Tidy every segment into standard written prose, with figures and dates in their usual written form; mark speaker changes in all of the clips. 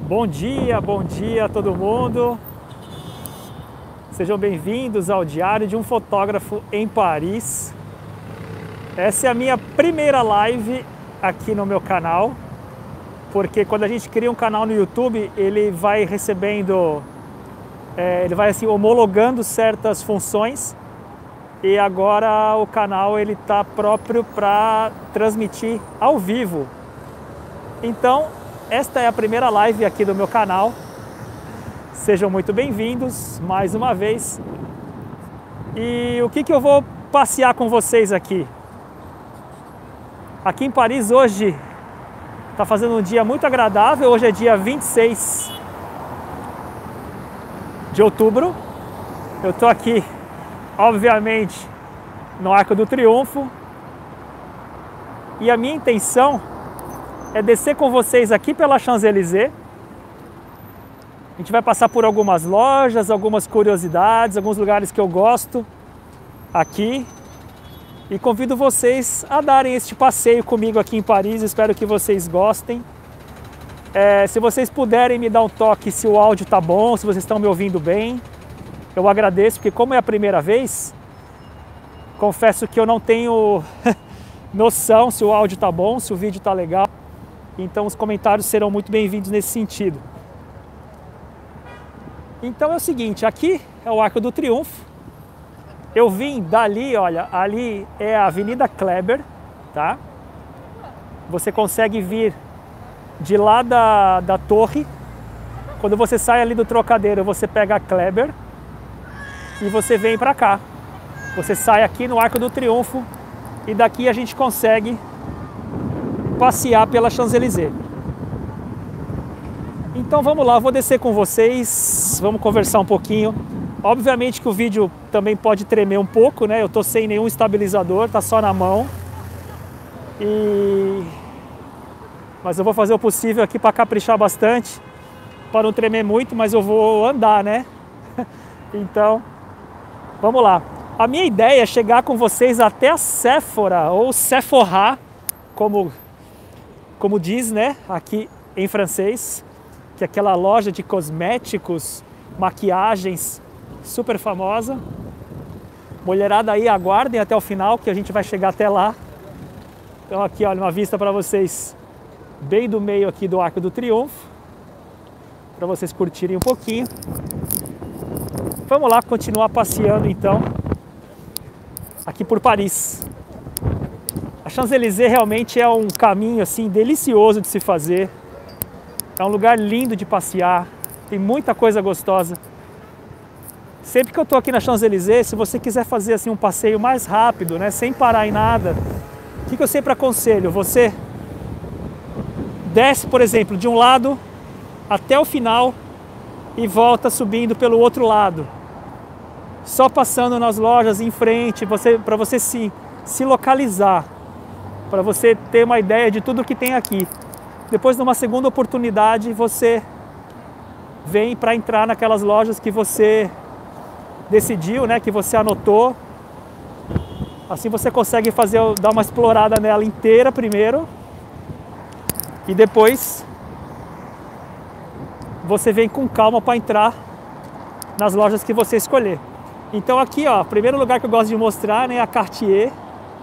Speaker 1: Bom dia a todo mundo. Sejam bem-vindos ao Diário de um Fotógrafo em Paris. Essa é a minha primeira live aqui no meu canal, porque quando a gente cria um canal no YouTube, ele vai recebendo, ele vai assim homologando certas funções, e agora o canal ele tá próprio para transmitir ao vivo. Então, esta é a primeira live aqui do meu canal. Sejam muito bem-vindos mais uma vez. E o que eu vou passear com vocês aqui? Aqui em Paris hoje está fazendo um dia muito agradável. Hoje é dia 26 de outubro. Eu estou aqui, obviamente, no Arco do Triunfo. E a minha intenção é descer com vocês aqui pela Champs-Élysées. A gente vai passar por algumas lojas, algumas curiosidades, alguns lugares que eu gosto aqui. E convido vocês a darem este passeio comigo aqui em Paris. Espero que vocês gostem. Se vocês puderem me dar um toque se o áudio tá bom, se vocês estão me ouvindo bem, eu agradeço, porque como é a primeira vez, confesso que eu não tenho noção se o áudio tá bom, se o vídeo tá legal. Então os comentários serão muito bem-vindos nesse sentido. Então é o seguinte, aqui é o Arco do Triunfo. Eu vim dali, olha, ali é a Avenida Kléber, tá? Você consegue vir de lá da torre. Quando você sai ali do Trocadeiro, você pega a Kléber e você vem pra cá. Você sai aqui no Arco do Triunfo e daqui a gente consegue passear pela Champs-Élysées. Então vamos lá, vou descer com vocês, vamos conversar um pouquinho. Obviamente que o vídeo também pode tremer um pouco, né? Eu tô sem nenhum estabilizador, tá só na mão. Mas eu vou fazer o possível aqui para caprichar bastante, para não tremer muito, mas eu vou andar, né? Então, vamos lá. A minha ideia é chegar com vocês até a Sephora, ou Sephora, como diz, né, aqui em francês, que é aquela loja de cosméticos, maquiagens super famosa. Mulherada aí, aguardem até o final que a gente vai chegar até lá. Então aqui, olha, uma vista para vocês bem do meio aqui do Arco do Triunfo, para vocês curtirem um pouquinho. Vamos lá continuar passeando então aqui por Paris. A Champs-Élysées realmente é um caminho assim delicioso de se fazer. É um lugar lindo de passear, tem muita coisa gostosa. Sempre que eu tô aqui na Champs-Élysées, se você quiser fazer assim um passeio mais rápido, né, sem parar em nada, o que eu sempre aconselho? Você desce, por exemplo, de um lado até o final e volta subindo pelo outro lado, só passando nas lojas em frente, para você se localizar, para você ter uma ideia de tudo que tem aqui. Depois, numa segunda oportunidade, você vem para entrar naquelas lojas que você decidiu, né, que você anotou. Assim você consegue dar uma explorada nela inteira primeiro, e depois você vem com calma para entrar nas lojas que você escolher. Então aqui, ó, o primeiro lugar que eu gosto de mostrar, né, é a Cartier.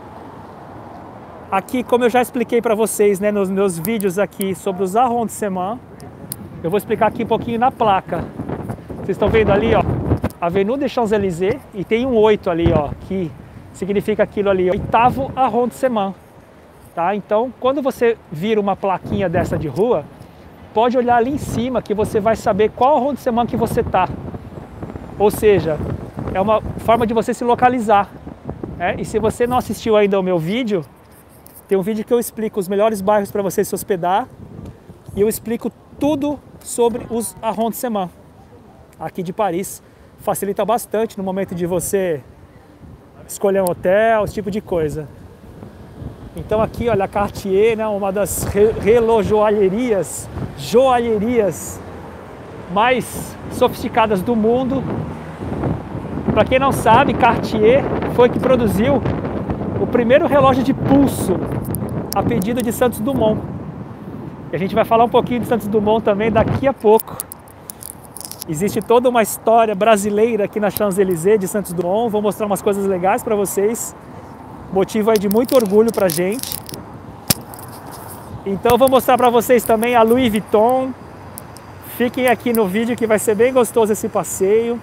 Speaker 1: Aqui, como eu já expliquei para vocês, né, nos meus vídeos aqui sobre os arrondissements, eu vou explicar aqui um pouquinho na placa. Vocês estão vendo ali, ó, Avenue des Champs-Élysées, e tem um 8 ali, ó, que significa aquilo ali, ó, 8º arrondissement, tá? Então, quando você vira uma plaquinha dessa de rua, pode olhar ali em cima que você vai saber qual arrondissement que você tá. Ou seja, é uma forma de você se localizar, né? E se você não assistiu ainda ao meu vídeo, tem um vídeo que eu explico os melhores bairros para você se hospedar, e eu explico tudo sobre os arrondissements aqui de Paris. Facilita bastante no momento de você escolher um hotel, esse tipo de coisa. Então aqui, olha, a Cartier, né, uma das relojoalherias, joalherias mais sofisticadas do mundo. Para quem não sabe, Cartier foi que produziu o primeiro relógio de pulso a pedido de Santos Dumont. E a gente vai falar um pouquinho de Santos Dumont também daqui a pouco. Existe toda uma história brasileira aqui na Champs-Élysées de Santos Dumont. Vou mostrar umas coisas legais para vocês. Motivo aí de muito orgulho pra gente. Então eu vou mostrar para vocês também a Louis Vuitton. Fiquem aqui no vídeo que vai ser bem gostoso esse passeio.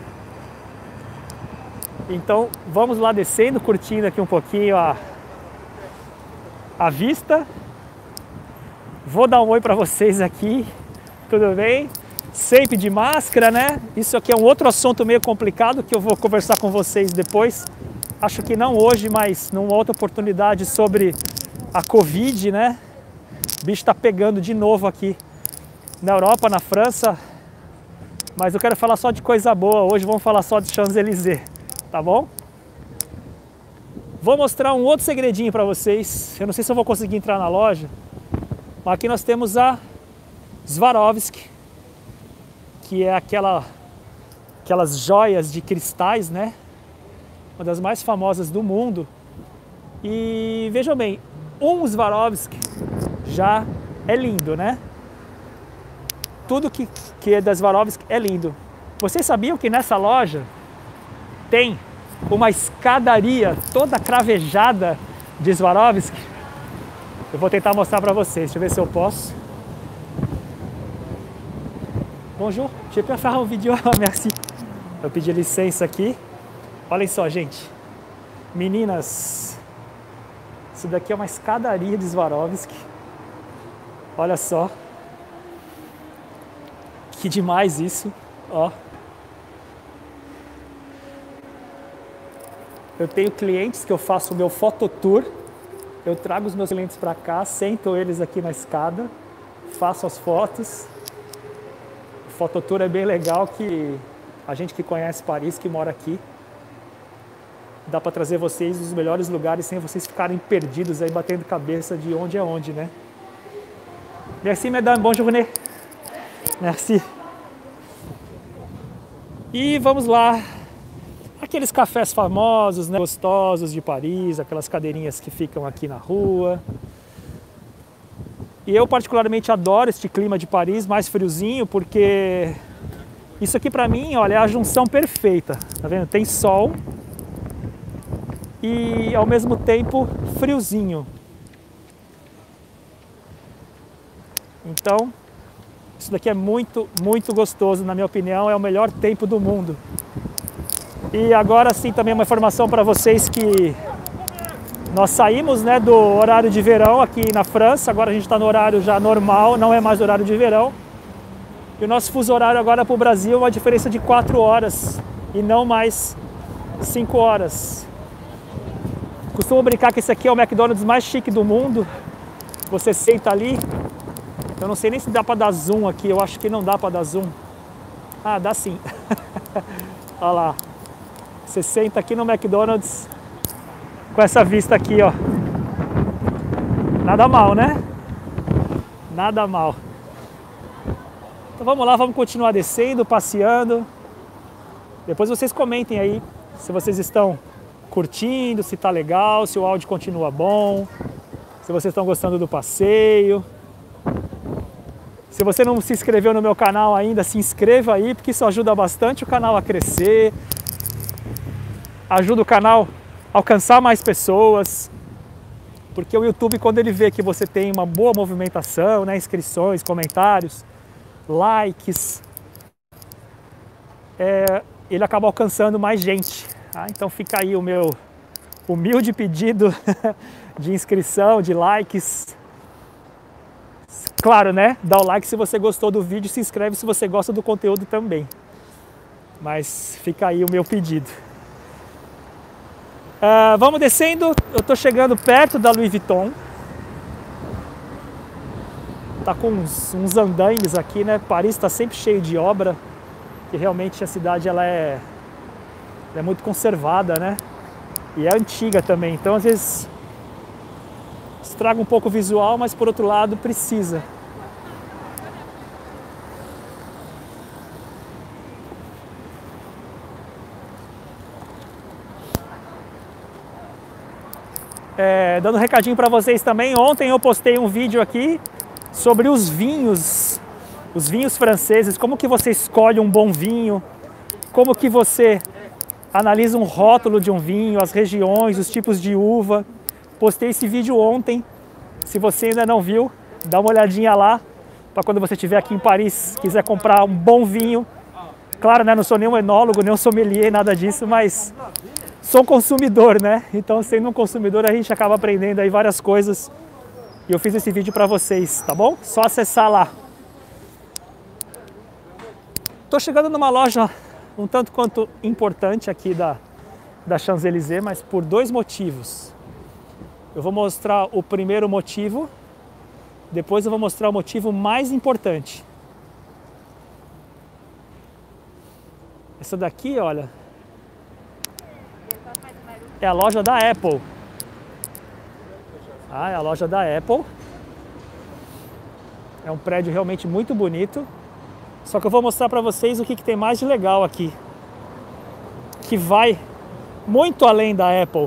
Speaker 1: Então vamos lá descendo, curtindo aqui um pouquinho a vista. Vou dar um oi para vocês aqui, tudo bem? Sempre de máscara, né? Isso aqui é um outro assunto meio complicado que eu vou conversar com vocês depois. Acho que não hoje, mas numa outra oportunidade sobre a Covid, né? O bicho tá pegando de novo aqui na Europa, na França. Mas eu quero falar só de coisa boa. Hoje vamos falar só de Champs-Élysées, tá bom? Vou mostrar um outro segredinho para vocês. Eu não sei se eu vou conseguir entrar na loja. Mas aqui nós temos a Swarovski, que é aquelas joias de cristais, né? Uma das mais famosas do mundo. E vejam bem, um Swarovski já é lindo, né? Tudo que é da Swarovski é lindo. Vocês sabiam que nessa loja tem uma escadaria toda cravejada de Swarovski? Eu vou tentar mostrar para vocês, deixa eu ver se eu posso. Bonjour, je peux faire un vídeo, merci. Eu pedi licença aqui. Olhem só, gente. Meninas, isso daqui é uma escadaria de Swarovski. Olha só. Que demais isso, ó. Eu tenho clientes que eu faço o meu fototour. Eu trago os meus clientes para cá, sento eles aqui na escada, faço as fotos. O fototour é bem legal, que a gente que conhece Paris, que mora aqui, dá para trazer vocês os melhores lugares sem vocês ficarem perdidos aí, batendo cabeça de onde é onde, né? Merci, mesdames, bonne journée. Merci. E vamos lá. Aqueles cafés famosos, né, gostosos de Paris, aquelas cadeirinhas que ficam aqui na rua. E eu particularmente adoro este clima de Paris, mais friozinho, porque isso aqui pra mim, olha, é a junção perfeita. Tá vendo? Tem sol e ao mesmo tempo friozinho. Então, isso daqui é muito, muito gostoso, na minha opinião, é o melhor tempo do mundo. E agora sim também uma informação para vocês que nós saímos, né, do horário de verão aqui na França, agora a gente está no horário já normal, não é mais horário de verão. E o nosso fuso horário agora para o Brasil é uma diferença de 4 horas e não mais 5 horas. Costumo brincar que esse aqui é o McDonald's mais chique do mundo. Você senta ali, eu não sei nem se dá para dar zoom aqui, eu acho que não dá para dar zoom. Ah, dá sim. Olha lá. Você senta aqui no McDonald's com essa vista aqui, ó. Nada mal, né? Nada mal. Então vamos lá, vamos continuar descendo, passeando. Depois vocês comentem aí se vocês estão curtindo, se tá legal, se o áudio continua bom, se vocês estão gostando do passeio. Se você não se inscreveu no meu canal ainda, se inscreva aí, porque isso ajuda bastante o canal a crescer. Ajuda o canal a alcançar mais pessoas, porque o YouTube, quando ele vê que você tem uma boa movimentação, né, inscrições, comentários, likes, ele acaba alcançando mais gente. Tá? Então fica aí o meu humilde pedido de inscrição, de likes. Claro, né? Dá o like se você gostou do vídeo, se inscreve se você gosta do conteúdo também. Mas fica aí o meu pedido. Vamos descendo, eu estou chegando perto da Louis Vuitton. Tá com uns andaimes aqui, né? Paris está sempre cheio de obra, que realmente a cidade ela é muito conservada, né? E é antiga também, então às vezes estraga um pouco o visual, mas por outro lado precisa. Dando um recadinho para vocês também, ontem eu postei um vídeo aqui sobre os vinhos franceses, como que você escolhe um bom vinho, como que você analisa um rótulo de um vinho, as regiões, os tipos de uva. Postei esse vídeo ontem, se você ainda não viu, dá uma olhadinha lá, para quando você estiver aqui em Paris, quiser comprar um bom vinho. Claro, né, não sou nenhum enólogo, nem um sommelier, nada disso, mas sou um consumidor, né? Então, sendo um consumidor, a gente acaba aprendendo aí várias coisas. E eu fiz esse vídeo para vocês, tá bom? Só acessar lá. Tô chegando numa loja um tanto quanto importante aqui da Champs-Élysées, mas por dois motivos. Eu vou mostrar o primeiro motivo, depois eu vou mostrar o motivo mais importante. Essa daqui, olha, é a loja da Apple. Ah, é a loja da Apple. É um prédio realmente muito bonito. Só que eu vou mostrar para vocês o que tem mais de legal aqui, que vai muito além da Apple.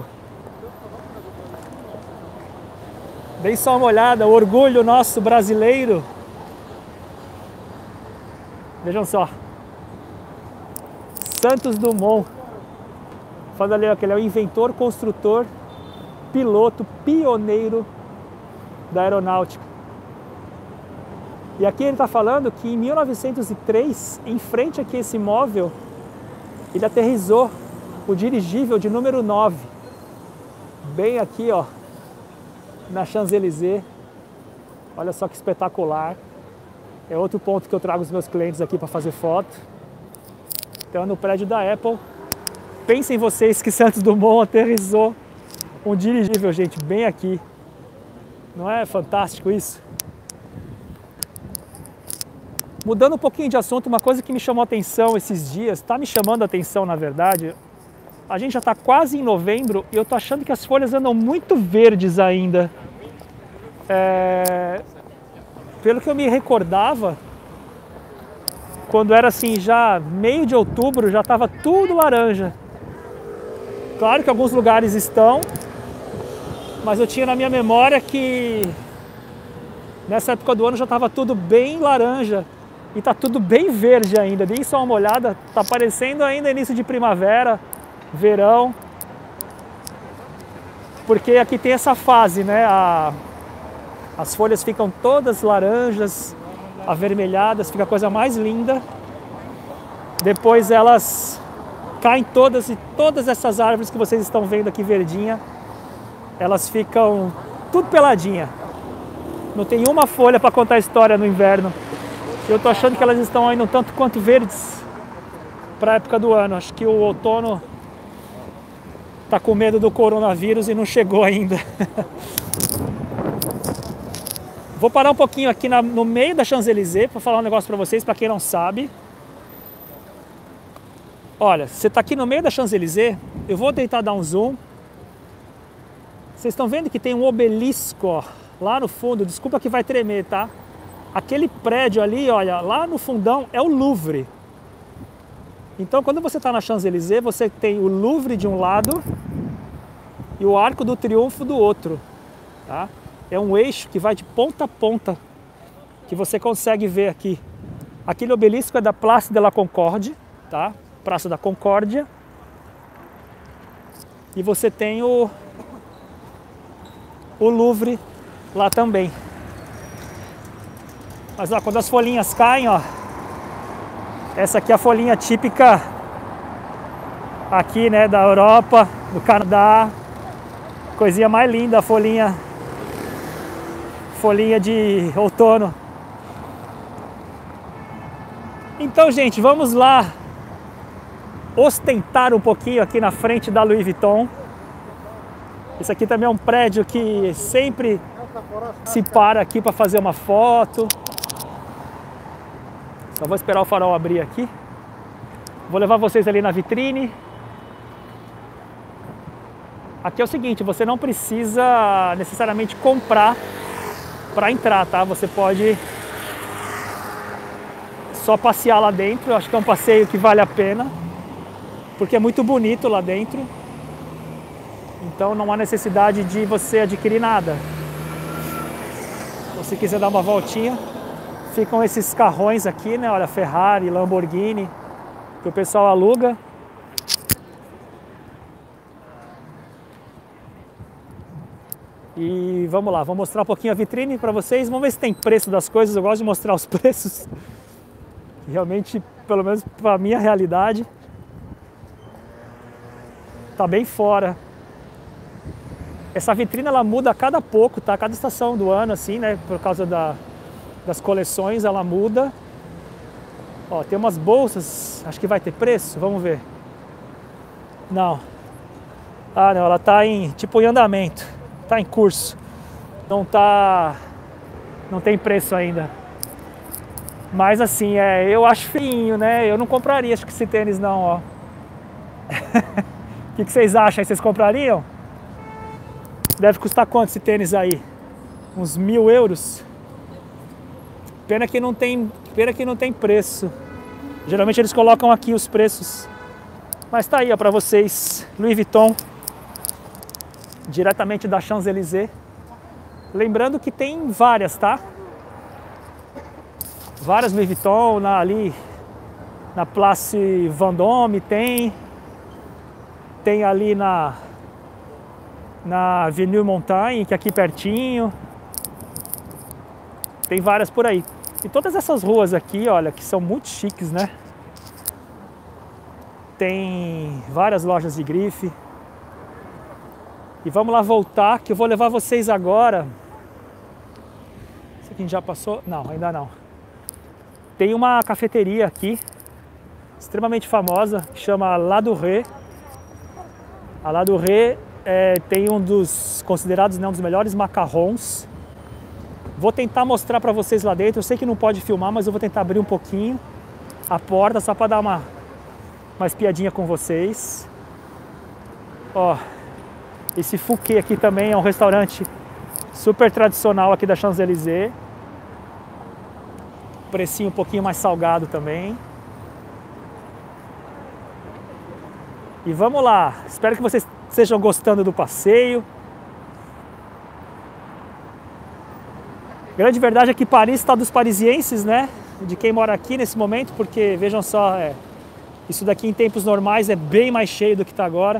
Speaker 1: Deem só uma olhada, o orgulho nosso brasileiro. Vejam só. Santos Dumont. Fala ali, ó, que ele é o inventor, construtor, piloto, pioneiro da aeronáutica. E aqui ele está falando que em 1903, em frente aqui a esse móvel, ele aterrissou o dirigível de número 9. Bem aqui, ó, na Champs-Élysées. Olha só que espetacular. É outro ponto que eu trago os meus clientes aqui para fazer foto. Então, no prédio da Apple. Pensem vocês que Santos Dumont aterrissou um dirigível, gente, bem aqui. Não é fantástico isso? Mudando um pouquinho de assunto, uma coisa que me chamou a atenção esses dias, está me chamando a atenção na verdade, a gente já está quase em novembro e eu estou achando que as folhas andam muito verdes ainda. Pelo que eu me recordava, quando era assim, já meio de outubro, já estava tudo laranja. Claro que alguns lugares estão, mas eu tinha na minha memória que nessa época do ano já estava tudo bem laranja. E tá tudo bem verde ainda, deem só uma olhada, tá parecendo ainda início de primavera, verão. Porque aqui tem essa fase, né? As folhas ficam todas laranjas, avermelhadas, fica a coisa mais linda. Depois elas caem todas, e todas essas árvores que vocês estão vendo aqui verdinha, elas ficam tudo peladinha. Não tem uma folha para contar história no inverno. Eu tô achando que elas estão ainda um tanto quanto verdes para a época do ano. Acho que o outono tá com medo do coronavírus e não chegou ainda. Vou parar um pouquinho aqui no meio da Champs-Élysées para falar um negócio para vocês, para quem não sabe. Olha, você tá aqui no meio da Champs-Élysées, eu vou tentar dar um zoom. Vocês estão vendo que tem um obelisco, ó, lá no fundo, desculpa que vai tremer, tá? Aquele prédio ali, olha, lá no fundão é o Louvre. Então, quando você está na Champs-Élysées, você tem o Louvre de um lado e o Arco do Triunfo do outro, tá? É um eixo que vai de ponta a ponta, que você consegue ver aqui. Aquele obelisco é da Place de la Concorde, tá? Praça da Concórdia. E você tem o Louvre lá também. Mas ó, quando as folhinhas caem, ó, essa aqui é a folhinha típica aqui, né, da Europa, do Canadá. Coisinha mais linda, a folhinha de outono. Então, gente, vamos lá ostentar um pouquinho aqui na frente da Louis Vuitton. Esse aqui também é um prédio que sempre se para aqui para fazer uma foto. Só vou esperar o farol abrir aqui. Vou levar vocês ali na vitrine. Aqui é o seguinte, você não precisa necessariamente comprar para entrar, tá? Você pode só passear lá dentro. Eu acho que é um passeio que vale a pena, porque é muito bonito lá dentro. Então não há necessidade de você adquirir nada. se quiser dar uma voltinha. Ficam esses carrões aqui, né? Olha, Ferrari, Lamborghini, que o pessoal aluga. E vamos lá, vou mostrar um pouquinho a vitrine para vocês. Vamos ver se tem preço das coisas. Eu gosto de mostrar os preços. Realmente, pelo menos para a minha realidade, tá bem fora. Essa vitrine ela muda a cada pouco, tá? Cada estação do ano, assim, né? Por causa das coleções, ela muda. Ó, tem umas bolsas, acho que vai ter preço, vamos ver. Não. Ah, não, ela tá em, tipo, em andamento. Tá em curso. Não tem preço ainda. Mas assim, eu acho feinho, né? Eu não compraria acho que esse tênis não, ó. O que vocês acham? Vocês comprariam? Deve custar quanto esse tênis aí? Uns 1.000 euros? Pena que não tem preço. Geralmente eles colocam aqui os preços. Mas tá aí, ó, pra vocês. Louis Vuitton. Diretamente da Champs-Élysées. Lembrando que tem várias, tá? Várias Louis Vuitton ali na Place Vendôme tem ali na Avenue Montaigne, que é aqui pertinho. Tem várias por aí. E todas essas ruas aqui, olha, que são muito chiques, né? Tem várias lojas de grife. E vamos lá voltar, que eu vou levar vocês agora. Esse aqui já passou? Não, ainda não. Tem uma cafeteria aqui, extremamente famosa, que chama Ladurée. A Ladurée tem um dos considerados, né, um dos melhores macarrons. Vou tentar mostrar para vocês lá dentro. Eu sei que não pode filmar, mas eu vou tentar abrir um pouquinho a porta só para dar uma espiadinha com vocês. Ó, esse Fouquet aqui também é um restaurante super tradicional aqui da Champs-Élysées. Precinho um pouquinho mais salgado também. E vamos lá. Espero que vocês estejam gostando do passeio. Grande verdade é que Paris está dos parisienses, né? De quem mora aqui nesse momento, porque vejam só, isso daqui em tempos normais é bem mais cheio do que está agora.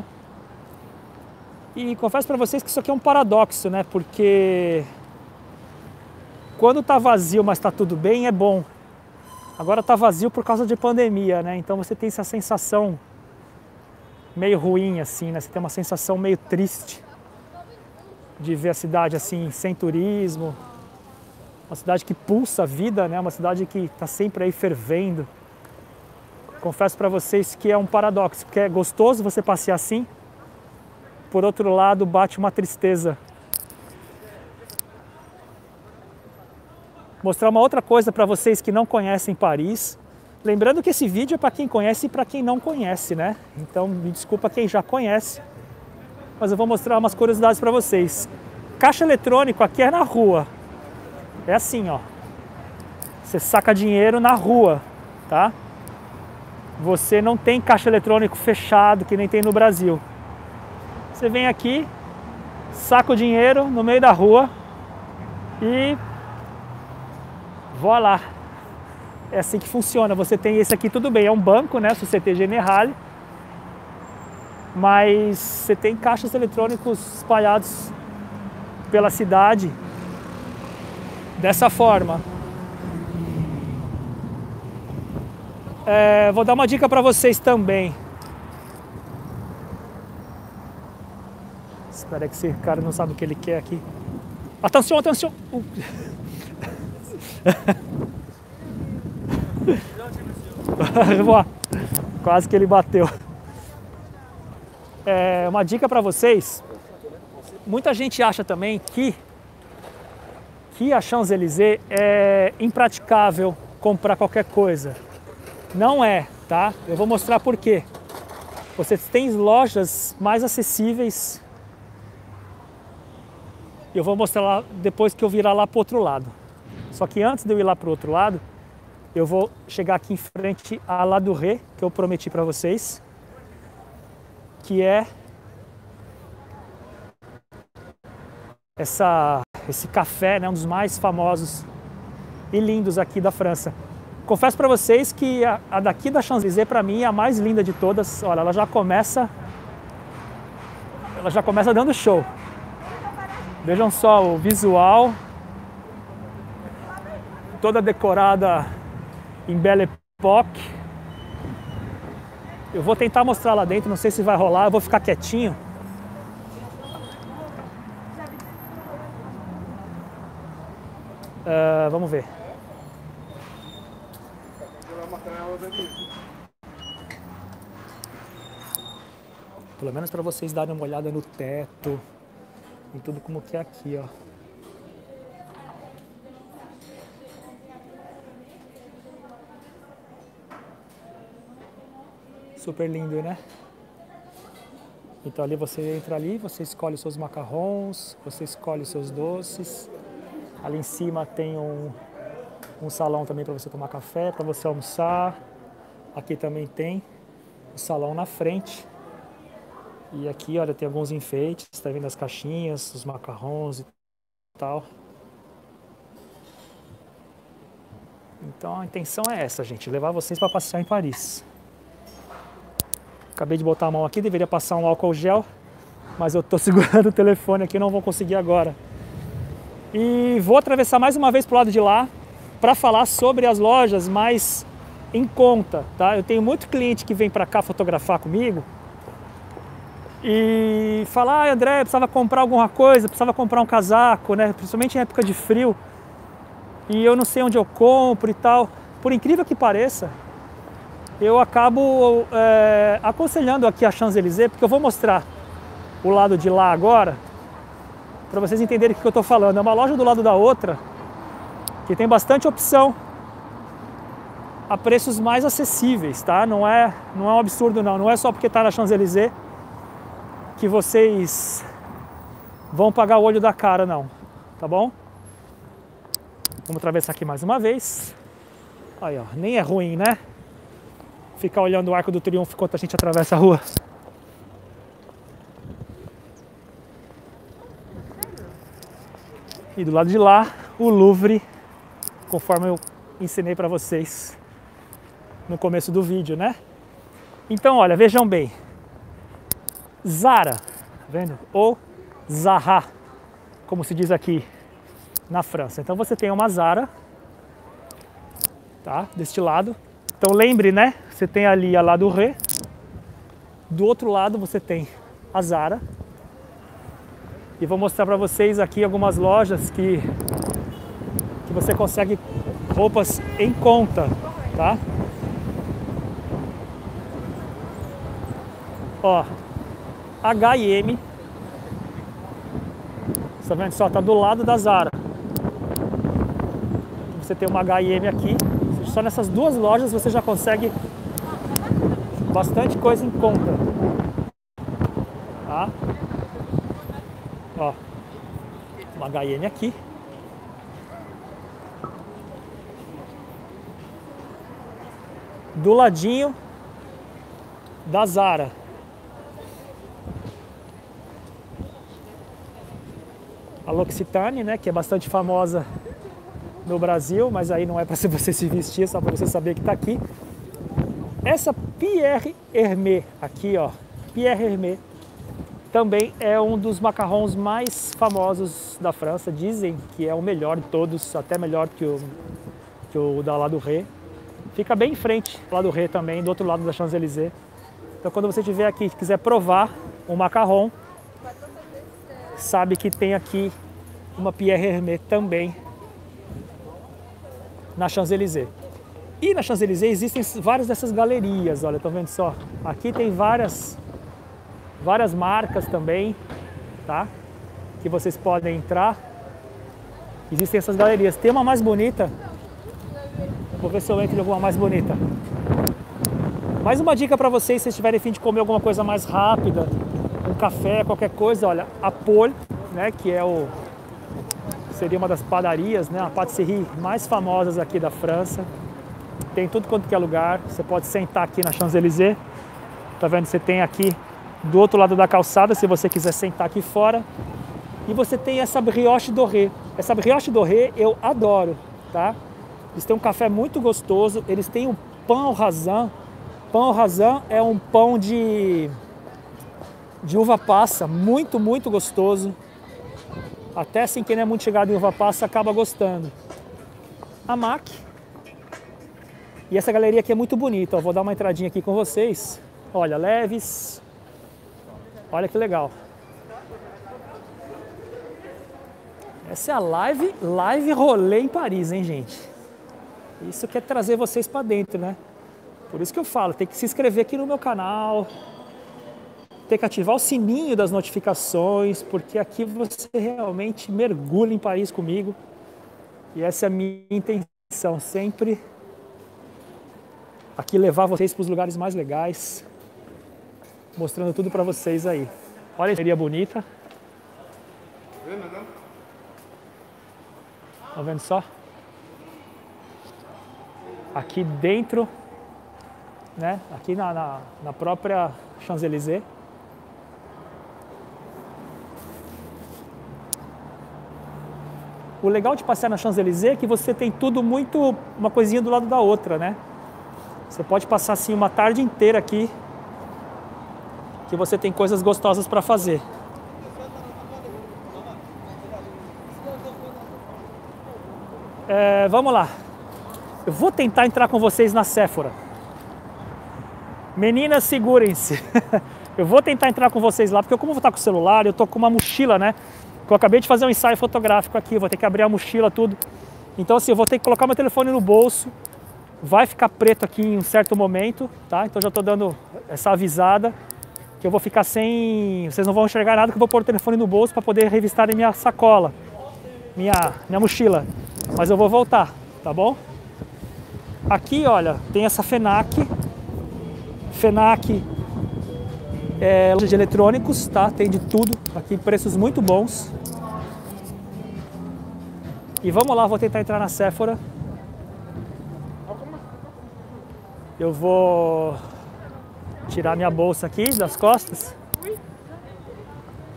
Speaker 1: E confesso para vocês que isso aqui é um paradoxo, né? Porque quando tá vazio, mas tá tudo bem, é bom. Agora tá vazio por causa de pandemia, né? Então você tem essa sensação meio ruim, assim, né? Você tem uma sensação meio triste de ver a cidade assim, sem turismo. Uma cidade que pulsa a vida, né? Uma cidade que tá sempre aí fervendo. Confesso para vocês que é um paradoxo, porque é gostoso você passear assim. Por outro lado, bate uma tristeza. Mostrar uma outra coisa para vocês que não conhecem Paris. Lembrando que esse vídeo é para quem conhece e para quem não conhece, né? Então, me desculpa quem já conhece, mas eu vou mostrar umas curiosidades para vocês. Caixa eletrônico aqui é na rua. É assim, ó. Você saca dinheiro na rua, tá? Você não tem caixa eletrônico fechado que nem tem no Brasil. Você vem aqui, saca o dinheiro no meio da rua e voilá. É assim que funciona. Você tem esse aqui, tudo bem, é um banco, né? Société Générale. Mas você tem caixas eletrônicos espalhados pela cidade dessa forma. Vou dar uma dica para vocês também. Espera aí que esse cara não sabe o que ele quer aqui. Atenção, atenção! Quase que ele bateu. Uma dica para vocês. Muita gente acha também que a Champs-Élysées é impraticável comprar qualquer coisa. Não é, tá? Eu vou mostrar por quê. Vocês têm lojas mais acessíveis. Eu vou mostrar lá depois que eu virar lá para o outro lado. Só que antes de eu ir lá para o outro lado, eu vou chegar aqui em frente à Ladurée, que eu prometi para vocês, que é esse café, né, um dos mais famosos e lindos aqui da França. Confesso para vocês que a daqui da Champs-Élysées, para mim, é a mais linda de todas. Olha, ela já começa dando show. Vejam só o visual, toda decorada em Belle Époque. Eu vou tentar mostrar lá dentro, não sei se vai rolar, eu vou ficar quietinho. Vamos ver. Pelo menos para vocês darem uma olhada no teto, em tudo como que é aqui, ó. Super lindo, né? Então ali você entra ali, você escolhe os seus macarrons, você escolhe os seus doces. Ali em cima tem um salão também para você tomar café, para você almoçar. Aqui também tem o salão na frente. E aqui, olha, tem alguns enfeites, tá vendo as caixinhas, os macarrons e tal. Então a intenção é essa, gente, levar vocês para passear em Paris. Acabei de botar a mão aqui, deveria passar um álcool gel, mas eu tô segurando o telefone aqui, não vou conseguir agora. E vou atravessar mais uma vez pro lado de lá para falar sobre as lojas mais em conta, tá? Eu tenho muito cliente que vem para cá fotografar comigo e fala: André, precisava comprar alguma coisa, precisava comprar um casaco, né? Principalmente em época de frio, e eu não sei onde eu compro e tal. Por incrível que pareça, eu acabo aconselhando aqui a Champs-Élysées, porque eu vou mostrar o lado de lá agora, para vocês entenderem o que eu estou falando. É uma loja do lado da outra, que tem bastante opção, a preços mais acessíveis, tá? Não é um absurdo não, não é só porque está na Champs-Élysées que vocês vão pagar o olho da cara não, tá bom? Vamos atravessar aqui mais uma vez. Aí, ó, nem é ruim, né? Ficar olhando o Arco do Triunfo enquanto a gente atravessa a rua. E do lado de lá, o Louvre, conforme eu ensinei para vocês no começo do vídeo, né? Então, olha, vejam bem. Zara, tá vendo? Ou Zara, como se diz aqui na França. Então você tem uma Zara, tá? Deste lado. Então lembre, né? Você tem ali a La Douré. Do outro lado você tem a Zara. E vou mostrar para vocês aqui algumas lojas que você consegue roupas em conta, tá? Ó, H&M. Tá vendo só? Tá do lado da Zara. Você tem uma H&M aqui. Só nessas duas lojas você já consegue bastante coisa em conta, tá? Ó, uma H&M aqui. Do ladinho da Zara. A L'Occitane, né, que é bastante famosa no Brasil, mas aí não é para você se vestir, só para você saber que está aqui. Essa Pierre Hermé aqui, ó, Pierre Hermé, também é um dos macarrons mais famosos da França. Dizem que é o melhor de todos, até melhor que o da La Douré. Fica bem em frente, La Douré também, do outro lado da Champs-Élysées. Então quando você estiver aqui e quiser provar um macarrão, sabe que tem aqui uma Pierre Hermé também na Champs-Élysées. E na Champs-Élysées existem várias dessas galerias, olha, estão vendo só? Aqui tem várias marcas também, tá? Que vocês podem entrar. Existem essas galerias. Tem uma mais bonita. Vou ver se eu entro em alguma mais bonita. Mais uma dica para vocês, se vocês tiverem fim de comer alguma coisa mais rápida, um café, qualquer coisa, olha, a Paul, né, que é seria uma das padarias, né, a patisserie mais famosas aqui da França. Tem tudo quanto que é lugar. Você pode sentar aqui na Champs-Élysées. Tá vendo? Você tem aqui do outro lado da calçada, se você quiser sentar aqui fora. E você tem essa brioche dorée. Essa brioche dorée eu adoro, tá? Eles têm um café muito gostoso, eles têm o pão au raisin. Pão au raisin é um pão de uva passa, muito, muito gostoso. Até assim, quem não é muito chegado em uva passa acaba gostando. A MAC. E essa galeria aqui é muito bonita, ó. Vou dar uma entradinha aqui com vocês. Olha, leves. Olha que legal. Essa é a live rolê em Paris, hein, gente? Isso quer trazer vocês para dentro, né? Por isso que eu falo, tem que se inscrever aqui no meu canal, tem que ativar o sininho das notificações, porque aqui você realmente mergulha em Paris comigo. E essa é a minha intenção, sempre aqui levar vocês para os lugares mais legais, mostrando tudo para vocês aí. Olha a galeria bonita. Tá vendo só? Aqui dentro, né? Aqui na própria Champs-Élysées. O legal de passear na Champs-Élysées é que você tem tudo muito, uma coisinha do lado da outra, né? Você pode passar assim uma tarde inteira aqui, que você tem coisas gostosas para fazer. Vamos lá. Eu vou tentar entrar com vocês na Sephora. Meninas, segurem-se. Eu vou tentar entrar com vocês lá, porque como eu vou estar com o celular, eu tô com uma mochila, né? Que eu acabei de fazer um ensaio fotográfico aqui, eu vou ter que abrir a mochila, tudo. Então assim, eu vou ter que colocar meu telefone no bolso. Vai ficar preto aqui em um certo momento, tá? Então já tô dando essa avisada, que eu vou ficar sem... Vocês não vão enxergar nada, que eu vou pôr o telefone no bolso para poder revistar em minha sacola, minha mochila. Mas eu vou voltar, tá bom? Aqui, olha, tem essa FENAC. FENAC é loja de eletrônicos, tá? Tem de tudo. Aqui preços muito bons. E vamos lá, vou tentar entrar na Sephora. Eu vou tirar minha bolsa aqui das costas.